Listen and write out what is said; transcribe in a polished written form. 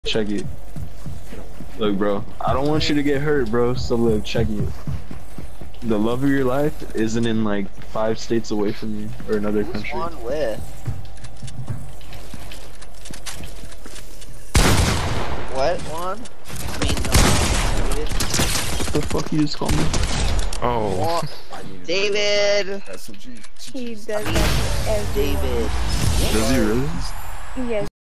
Check it. Look, bro, I don't want you to get hurt, bro, so look, check it. The love of your life isn't in like 5 states away from you or another Who's country. on with? What, Juan? I mean, no, David. What the fuck you just called me? Oh. Juan. David! That's what He does I mean, that to everyone. David. Does he really? Yes.